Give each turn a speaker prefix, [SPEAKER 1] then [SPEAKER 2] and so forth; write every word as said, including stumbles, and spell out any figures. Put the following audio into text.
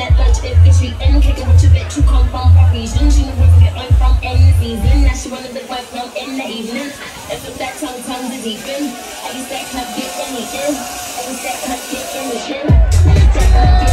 [SPEAKER 1] that lunch if it's eating. Kicking with your bitch who come from Parisian. She never get on from any season. Now she wanna live my from in the evening. If it's that tongue, tongue is even. I used that cup, get anything. I used that cup, get anything. That cup, get